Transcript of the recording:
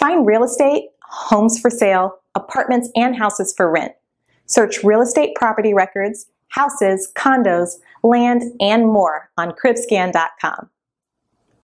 Find real estate, homes for sale, apartments, and houses for rent. Search real estate property records, houses, condos, land, and more on cribscan.com.